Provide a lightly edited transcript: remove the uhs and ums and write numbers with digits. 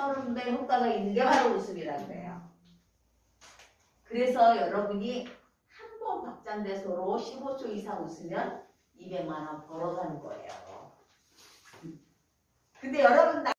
나오는 데 효과가 있는 게 바로 웃음이란 거예요. 그래서 여러분이 한 번 박장대소로 15초 이상 웃으면 200만 원 벌어가는 거예요. 근데 여러분